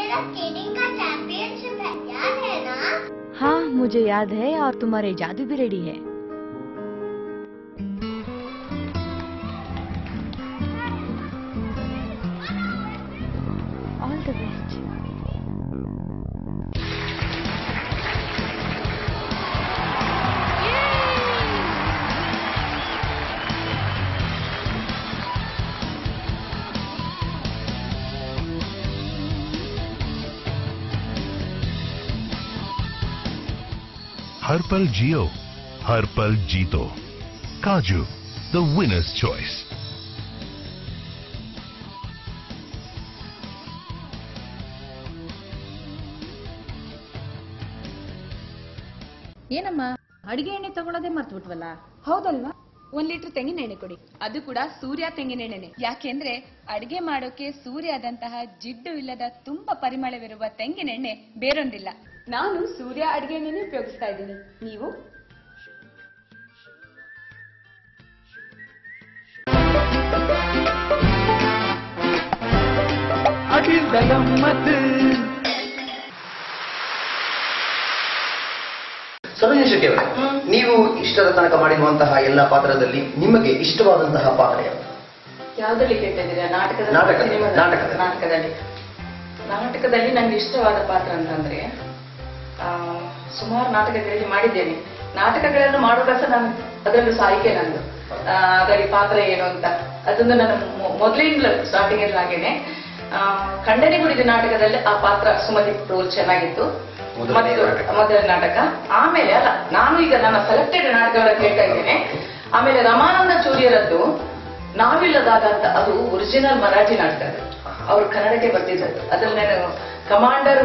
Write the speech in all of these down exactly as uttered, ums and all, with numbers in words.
मेरा स्केटिंग का चैंपियनशिप है, याद है ना? हाँ मुझे याद है और तुम्हारे जादू भी रेडी है। All the best. हर पल जियो, हर पल जीतो। काजू, द विनर्स चॉइस। ಏನಮ್ಮ ಅಡಿಗೆ ಎಣ್ಣೆ ತಗೊಳ್ಳೋದೇ ಮರ್ತ್ಬಿಟ್ವಲ್ಲ? ಹೌದಲ್ವಾ? ಒಂದ್ ಲೀಟರ್ ತೆಂಗಿನ ಎಣ್ಣೆ ಕೊಡಿ, ಅದು ಕೂಡ ಸೂರ್ಯ ತೆಂಗಿನ ಎಣ್ಣೆ. ಯಾಕೆಂದ್ರೆ ಅಡಿಗೆ ಮಾಡೋಕೆ ಸೂರ್ಯದಂತಹ ಜಿಡ್ಡು ಇಲ್ಲದ ತುಂಬಾ ಪರಿಮಳವಿರುವ ತೆಂಗಿನ ಎಣ್ಣೆ ಬೇರೊಂದಿಲ್ಲ. ನಾನು ಸೂರ್ಯ ಅಡಿಗೆ ಎಣ್ಣೆನೇ ಉಪಯೋಗಿಸ್ತಾ ಇದ್ದೀನಿ. ನೀವು? ಅಟಿಲ್ದಾ ಗಮ್ಮತ್. ಸರೋಜಿನಿ ಶೆಟ್ಟಿ ಅವರೇ, ನೀವು ಇಷ್ಟದ ತನಕ ಮಾಡಿರುವಂತಹ ಎಲ್ಲ ಪಾತ್ರದಲ್ಲಿ ನಿಮಗೆ ಇಷ್ಟವಾದಂತಹ ಪಾತ್ರ ಯಾವುದು? ಯಾವ್ದ್ರಲ್ಲಿ ಕೇಳ್ತಿದ್ದೀರಾ? ನಾಟಕದ ನಾಟಕದಲ್ಲಿ ನಾಟಕದಲ್ಲಿ ನಾಟಕದಲ್ಲಿ ನಂಗೆ ಇಷ್ಟವಾದ ಪಾತ್ರ ಅಂತಂದ್ರೆ ಸುಮಾರು ನಾಟಕಗಳಲ್ಲಿ ಮಾಡಿದ್ದೇನೆ. ನಾಟಕಗಳನ್ನು ಮಾಡುವಾಗ ಸಹ ನಾನು ಅದರಲ್ಲೂ ಸಾಹಿಕೆ ನಂದು ಅದರಲ್ಲಿ ಪಾತ್ರ ಏನು ಅಂತ ಅದೊಂದು ನನ್ನ ಮೊದಲಿಂದ ಸ್ಟಾರ್ಟಿಂಗ್ ಅಲ್ಲಿ ಹಾಗೇನೆ. ಖಂಡನೆ ಗುಡಿದ ನಾಟಕದಲ್ಲಿ ಆ ಪಾತ್ರ ಸುಮತಿ ರೋಲ್ ಚೆನ್ನಾಗಿತ್ತು, ಮೊದಲ ನಾಟಕ. ಆಮೇಲೆ ಅಲ್ಲ, ನಾನು ಈಗ ನನ್ನ ಸೆಲೆಕ್ಟೆಡ್ ನಾಟಕಗಳನ್ನು ಹೇಳ್ತಾ ಇದ್ದೇನೆ. ಆಮೇಲೆ ರಮಾನಂದ ಚೂರಿಯರದ್ದು ನಾವಿಲ್ಲದಾಗ ಅಂತ, ಅದು ಒರಿಜಿನಲ್ ಮರಾಠಿ ನಾಟಕ, ಅದು ಅವರು ಕನ್ನಡಕ್ಕೆ ಬರ್ತಿದ್ದದ್ದು. ಅದ್ರಲ್ಲಿ ನಾನು ಕಮಾಂಡರ್,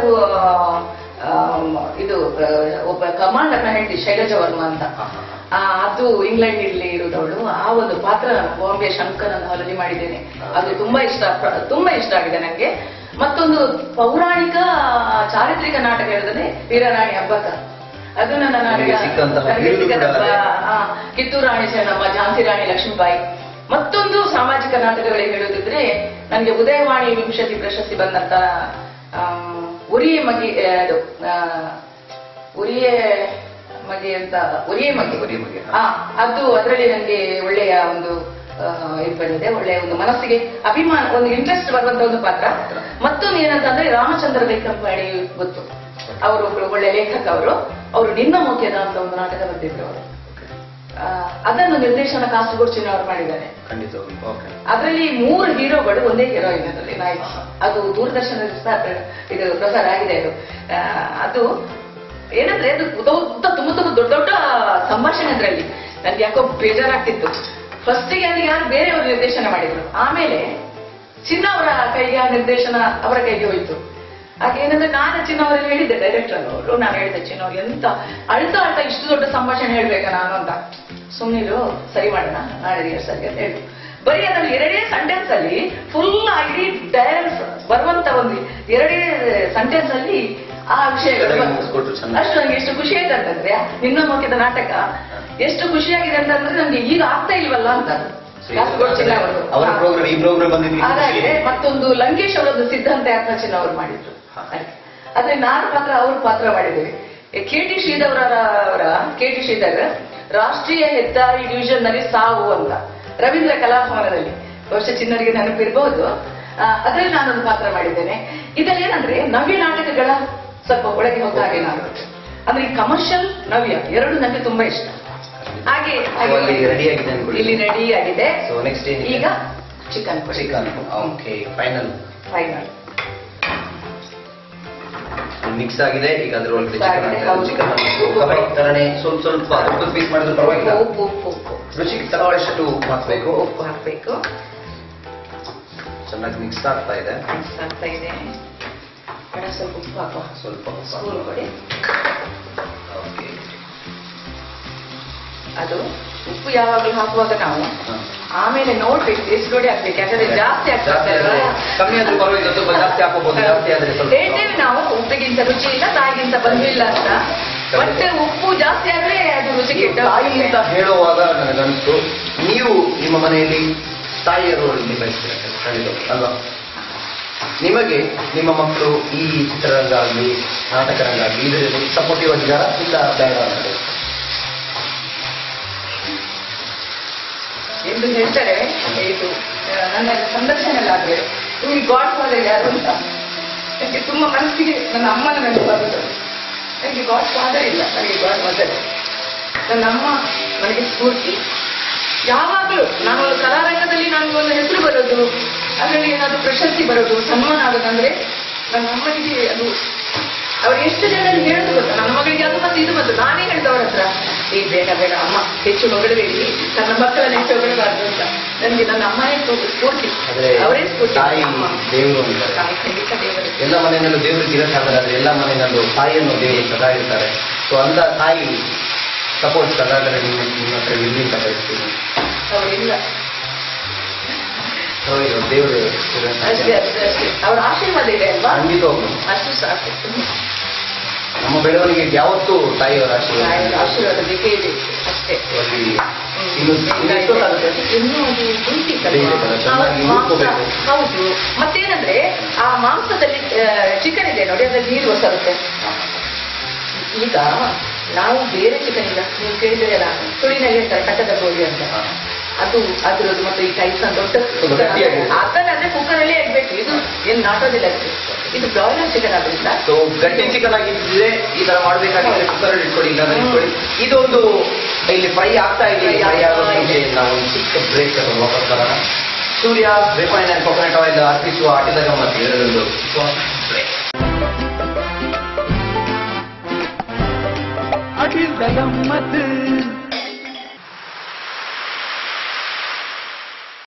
ಇದು ಒಬ್ಬ ಕಮಾಂಡರ್ನ ಹೆಂಡತಿ ಶೈಲಜಾ ವರ್ಮಾ ಅಂತ, ಅದು ಇಂಗ್ಲೆಂಡ್ ಇಲ್ಲಿ ಇರುವುದವಳು. ಆ ಒಂದು ಪಾತ್ರ ಬಾಂಬೆ ಶಂಕರ್ ಅಂತ ಹಾಲಲ್ಲಿ ಮಾಡಿದ್ದೇನೆ. ಅದು ತುಂಬಾ ಇಷ್ಟ ತುಂಬಾ ಇಷ್ಟ ಆಗಿದೆ ನನಗೆ. ಮತ್ತೊಂದು ಪೌರಾಣಿಕ ಚಾರಿತ್ರಿಕ ನಾಟಕ ಹೇಳಿದ್ರೆ ವೀರರಾಣಿ ಹಬ್ಬಕ್ಕ, ಅದು ನನ್ನ ನಾಟಕ. ಕಿತ್ತೂರು ರಾಣಿ ಚೆನ್ನಮ್ಮ, ಝಾನ್ಸಿ ರಾಣಿ ಲಕ್ಷ್ಮೀಬಾಯಿ. ಮತ್ತೊಂದು ಸಾಮಾಜಿಕ ನಾಟಕಗಳಿಗೆ ಹೇಳುದಿದ್ರೆ ನನಗೆ ಉದಯವಾಣಿ ವಿಂಶತಿ ಪ್ರಶಸ್ತಿ ಬಂದಂತ ಉರಿಯೇ ಮಗಿ, ಅದು ಉರಿಯೇ ಮಗೆ ಅಂತ ಉರಿಯೇ ಮಗೆ ಅದು, ಅದರಲ್ಲಿ ನನಗೆ ಒಳ್ಳೆಯ ಒಂದು ಇದು ಬಂದಿದೆ. ಒಳ್ಳೆಯ ಒಂದು ಮನಸ್ಸಿಗೆ ಅಭಿಮಾನ, ಒಂದು ಇಂಟ್ರೆಸ್ಟ್ ಬರುವಂತ ಒಂದು ಪಾತ್ರ. ಮತ್ತೊಂದು ಏನಂತಂದ್ರೆ ರಾಮಚಂದ್ರ ಲೇಖಂಪಾಡಿ ಗೊತ್ತು, ಅವರು ಒಬ್ರು ಒಳ್ಳೆ ಲೇಖಕ. ಅವರು ಅವರು ನಿನ್ನ ಮುಖ್ಯದ ಅಂತ ಒಂದು ನಾಟಕ ಬರ್ತಿದ್ರು ಅವರು. ಅದನ್ನು ನಿರ್ದೇಶನ ಕಾಸುಗುರ್ಚಿನ ಅವರು ಮಾಡಿದ್ದಾರೆ. ಅದರಲ್ಲಿ ಮೂರು ಹೀರೋಗಳು, ಒಂದೇ ಹೀರೋಯಿನ್ ಅದರಲ್ಲಿ ನಾಯಕ. ಅದು ದೂರದರ್ಶನದಲ್ಲಿ ಇದು ಪ್ರಸಾರ ಆಗಿದೆ. ಅದು ಅದು ಏನಂದ್ರೆ ಅದು ಉದ್ದ ತುಂಬ ತುಂಬ ದೊಡ್ಡ ದೊಡ್ಡ ಸಂಭಾಷಣೆ. ಅದರಲ್ಲಿ ನನ್ಗೆ ಯಾಕೋ ಬೇಜಾರಾಗ್ತಿತ್ತು. ಫಸ್ಟಿಗೆ ಅದು ಯಾರು ಬೇರೆಯವರು ನಿರ್ದೇಶನ ಮಾಡಿದ್ರು, ಆಮೇಲೆ ಚಿನ್ನ ಅವರ ಕೈಗೆ ಆ ನಿರ್ದೇಶನ ಅವರ ಕೈಗೆ ಹೋಯ್ತು. ಹಾಗೇನಂದ್ರೆ ನಾನು ಚಿನ್ನ ಅವರಲ್ಲಿ ಹೇಳಿದ್ದೆ, ಡೈರೆಕ್ಟರ್ ಅವರು, ನಾನು ಹೇಳಿದೆ ಚಿನ್ನ ಅವ್ರು ಎಂತ ಅಳ್ತಾ ಅಳ್ತಾ ಇಷ್ಟು ದೊಡ್ಡ ಸಂಭಾಷಣೆ ಹೇಳ್ಬೇಕಾ ನಾನು ಅಂತ. ಸುಮ್ಮನಿರು, ಸರಿ ಮಾಡೋಣ ನಾಳೆ ರಿಹರ್ಸಲ್ಗೆ ಅಂತ ಹೇಳಿದ್ರು. ಬರೀ ಅದನ್ನು ಎರಡೇ ಸೆಂಟೆನ್ಸ್ ಅಲ್ಲಿ ಫುಲ್ ಇಡೀ ಡೈರೆಕ್ಟ್ ಬರುವಂತ ಒಂದು ಎರಡೇ ಸೆಂಟೆನ್ಸ್ ಅಲ್ಲಿ ಆ ವಿಷಯಗಳು ಅಷ್ಟು ನಂಗೆ ಎಷ್ಟು ಖುಷಿ ಆಯ್ತು ಅಂತಂದ್ರೆ, ನಿನ್ನ ಮುಖ್ಯದ ನಾಟಕ ಎಷ್ಟು ಖುಷಿಯಾಗಿದೆ ಅಂತಂದ್ರೆ ನಮ್ಗೆ ಈಗ ಆಗ್ತಾ ಇಲ್ವಲ್ಲ ಅಂತ. ಅದಾಗಿದೆ. ಮತ್ತೊಂದು ಲಂಕೇಶ್ ಅವರದ್ದು ಸಿದ್ಧಾಂತ ಯಾತ್ರಾ ಚಿನ್ನ ಅವರು ಮಾಡಿದ್ರು. ಅದೇ ನಾನು ಪಾತ್ರ ಅವ್ರ ಪಾತ್ರ ಮಾಡಿದ್ದೇವೆ. ಕೆ ಟಿ ಶ್ರೀಧರ್ ಅವರ ಕೆ ಟಿ ಶ್ರೀಧರ್ ರಾಷ್ಟ್ರೀಯ ಹೆದ್ದಾರಿ ಡಿವಿಷನ್ ನಲ್ಲಿ ಸಾವು ಅಂತ ರವೀಂದ್ರ ಕಲಾಭವನದಲ್ಲಿ, ವರ್ಷ ಚಿನ್ನರಿಗೆ ನೆನಪಿರ್ಬಹುದು. ಅದರಲ್ಲಿ ನಾನೊಂದು ಪಾತ್ರ ಮಾಡಿದ್ದೇನೆ. ಇದರಲ್ಲಿ ಏನಂದ್ರೆ ನವ್ಯ ನಾಟಕಗಳ ಸ್ವಲ್ಪ ಒಳಗೆ ಹೋದ ಹಾಗೆ ನಾನು, ಅಂದ್ರೆ ಈ ಕಮರ್ಷಿಯಲ್ ನವ್ಯ ಎರಡು ನನಗೆ ತುಂಬಾ ಇಷ್ಟ. ಹಾಗೆ ಇಲ್ಲಿ ರೆಡಿ ಆಗಿದೆ. ಈಗ chicken chicken final final mix ಆಗಿದೆ. ಈಗ ಅದ್ರ ಒಳಗಡೆ ಚಿಕನ್ ತರನೇ ಸ್ವಲ್ಪ ಸ್ವಲ್ಪ ಉಪ್ಪು ಪೀಸ್ ಮಾಡಿದ್ರೆ ಪರವಾಗಿಲ್ಲ. ಉಪ್ಪು ಉಪ್ಪು ಉಪ್ಪು ರುಚಿಗೆ ತಗೊಳ್ಳಷ್ಟು ಉಪ್ಪು ಹಾಕ್ಬೇಕು. ಉಪ್ಪು ಹಾಕ್ಬೇಕು. ಚೆನ್ನಾಗಿ ಮಿಕ್ಸ್ ಆಗ್ತಾ ಇದೆ ಮಿಕ್ಸ್ ಆಗ್ತಾ ಇದೆ ಸ್ವಲ್ಪ ಉಪ್ಪು ಹಾಕುವ. ಸ್ವಲ್ಪ ಸ್ಪೂನ್ ಕೊಡಿ. ಅದು ಉಪ್ಪು ಯಾವಾಗಲೂ ಹಾಕುವಾಗ ನಾವು ಆಮೇಲೆ ನೋಡ್ಬೇಕು, ಎಷ್ಟು ನೋಡಿ ಹಾಕ್ಬೇಕು. ಯಾಕಂದ್ರೆ ಜಾಸ್ತಿ ಆಗ್ತದೆ, ಕಮ್ಮಿ ಆದ್ರೂ ಪರವಾಗಿಲ್ಲ, ಸ್ವಲ್ಪ ಜಾಸ್ತಿ ಹಾಕೋಬಹುದು. ಜಾಸ್ತಿ ಆದ್ರೆ ಹೇಳ್ತೇವೆ ನಾವು ಉಪ್ಪಿಗಿಂತ ರುಚಿ ಇಲ್ಲ, ತಾಯಿಗಿಂತ ಬಂದಿಲ್ಲ ಅಂತ. ಬಟ್ ಉಪ್ಪು ಜಾಸ್ತಿ ಆದ್ರೆ ಅದು ರುಚಿ ಕೆಟ್ಟ. ತಾಯಿ ಅಂತ ಹೇಳುವಾಗ ನನಗನ್ಸು ನೀವು ನಿಮ್ಮ ಮನೆಯಲ್ಲಿ ತಾಯಿಯರು ನಿಭಾಯಿಸ್ತೀರ ಅಲ್ವಾ? ನಿಮಗೆ ನಿಮ್ಮ ಮಕ್ಕಳು ಈ ಚಿತ್ರರಂಗ ಆಗಲಿ ನಾಟಕ ರಂಗ ಆಗಲಿ ಇದರಲ್ಲಿ ಸಪೋರ್ಟಿವ್ ಆಗಿದ್ದಾರಾ ಇಲ್ಲ ಬೇಡ ಅಂತ ಎಂದು ಹೇಳ್ತಾರೆ. ಇದು ನನ್ನ ಸಂದರ್ಶನಲ್ಲಾದ್ರೆ ನಿಮಗೆ ಗಾಡ್ ಫಾದರ್ ಯಾರು ಅಂತ ನನಗೆ ತುಂಬಾ ಮನಸ್ಸಿಗೆ ನನ್ನ ಅಮ್ಮನ ನೆನಪಾಗುತ್ತೆ. ನನಗೆ ಗಾಡ್ ಫಾದರ್ ಇಲ್ಲ, ನನಗೆ ಗಾಡ್ ಮದರ್. ನನ್ನ ಅಮ್ಮ ನನಗೆ ಸ್ಫೂರ್ತಿ. ಯಾವಾಗಲೂ ನಾನು ಒಂದು ಕಲಾರಂಗದಲ್ಲಿ ನನಗೆ ಒಂದು ಹೆಸರು ಬರೋದು, ಅದರಲ್ಲಿ ಏನಾದ್ರು ಪ್ರಶಸ್ತಿ ಬರೋದು, ಸನ್ಮಾನ ಆಗೋದಂದ್ರೆ ನನ್ನ ಅಮ್ಮನಿಗೆ ಅದು ಅವ್ರು ಎಷ್ಟು ಜನ ಹೇಳೋದು ಗೊತ್ತಾ, ನನ್ನ ಮಗಳಿಗೆ ಅದು ಮತ್ತೆ ಇದು ಮತ್ತು ನಾನೇ ಹೇಳ್ದವ್ರ ಹತ್ರ ಈ ಬೇಡ ಬೇಡ ಅಮ್ಮ ಹೆಚ್ಚು ಹೊಗಳಬೇಡಿ, ನನ್ನ ಮಕ್ಕಳನ್ನ ಹೆಚ್ಚು ಹೊಗಳಬಾರ್ದು ಅಂತ. ನನಗೆ ನನ್ನ ಅಮ್ಮನೇ ಸ್ಫೂರ್ತಿ, ಅವರೇ ಸ್ಫೂರ್ತಿ. ದೇವರು ಖಂಡಿತ ದೇವರು. ಎಲ್ಲ ಮನೆಯಲ್ಲೂ ದೇವರಿಗೆ ಇರೋಕ್ಕಾಗಲ್ಲ, ಎಲ್ಲ ಮನೆಯಲ್ಲೂ ತಾಯಿಯನ್ನು ದೇವರು ಸದಾ ಇರ್ತಾರೆ. ಸೊ ಅಂತ ತಾಯಿ ಸಪೋಸ್ ಸದಾಗಲೇ ನಿಮ್ಮ ನಿಮ್ಮ ಹತ್ರ ಇಲ್ಲಿ ಅಂತ ಬಯಸ್ತೀನಿ. ಅವರಿಲ್ಲ, ದೇವರು ಅಷ್ಟೇ ಅಷ್ಟೇ ಅಷ್ಟೇ ಅವ್ರ ಆಶೀರ್ವಾದ ಇದೆ ಅಲ್ವಾ, ಖಂಡಿತವಾಗ್ಲು ಅಷ್ಟು ಸಾಕು. ನಮ್ಮ ಬೆಳವಣಿಗೆಗೆ ಯಾವತ್ತೂ ತಾಯಿಯವರ ಆಶೀರ್ವಾದ ಆಶೀರ್ವಾದ ಬೇಕೇ ಇದೆ ಅಷ್ಟೇ. ಇನ್ನು ಎಷ್ಟೊತ್ತಾಗುತ್ತೆ? ಇನ್ನೂ ಅದು ಉಂಟಿತ್ತಲ್ಲ. ಹೌದು. ಮತ್ತೇನಂದ್ರೆ ಆ ಮಾಂಸದಲ್ಲಿ ಚಿಕನ್ ಇದೆ ನೋಡಿ, ಅದ್ರಲ್ಲಿ ನೀರು ಹೊಸರುತ್ತೆ. ಈಗ ನಾವು ಬೇರೆ ಚಿಕನ್ ಇಲ್ಲ, ನೀವು ಕೇಳಿದ್ರಲ್ಲ ತುಳಿನಲ್ಲಿ ಹೇಳ್ತಾರೆ ಕಟ್ಟದ ಕೋಳಿ ಅಂತ, ಅದು ಅದ್ರದ್ದು ಮತ್ತೆ ಈ ಟೈಸನ್ ದೊಡ್ಡ ಅದನ್ನಾದ್ರೆ ಕುಕ್ಕರ್ ಅಲ್ಲೇ ಆಗ್ಬೇಕು. ಇದು ಏನ್ ನಾಟೋದಿಲ್ಲ, ಇದು ಬ್ರಾಯ್ಲರ್ ಚಿಕನ್ ಆದ್ರಿಂದ ಸೊ ಗಟ್ಟಿ ಚಿಕನ್ ಆಗಿದ್ರೆ ಈ ತರ ಮಾಡ್ಬೇಕಾಗಿದ್ರೆ ಕುಕ್ಕರ್ ಅಲ್ಲಿ ಇಟ್ಕೊಳ್ಳಿ, ಇಲ್ಲ ಇಟ್ಕೊಳ್ಳಿ. ಇದೊಂದು ಇಲ್ಲಿ ಫ್ರೈ ಆಗ್ತಾ ಇದೆ. ಫ್ರೈ ಆಗೋ ಮುಂಚೆ ನಾವು ಚಿಕ್ಕ ಬ್ರೇಕ್ ತಗೊಂಡು ವಾಪಸ್ ಬರೋಣ. Surya refine and coconut oil ಅರ್ಪಿಸುವ ಅಟಿಲ ಗಮ್ಮತ್ ಇದರಲ್ಲೊಂದು ಬ್ರೇಕ್. ಅಟಿಲ ಗಮ್ಮತ್.